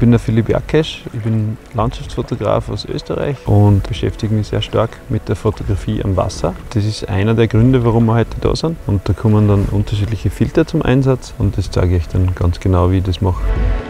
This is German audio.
bin der Philipp Jakesch, ich bin Landschaftsfotograf aus Österreich und beschäftige mich sehr stark mit der Fotografie am Wasser. Das ist einer der Gründe, warum wir heute da sind. Und da kommen dann unterschiedliche Filter zum Einsatz und das zeige ich dann ganz genau, wie ich das mache.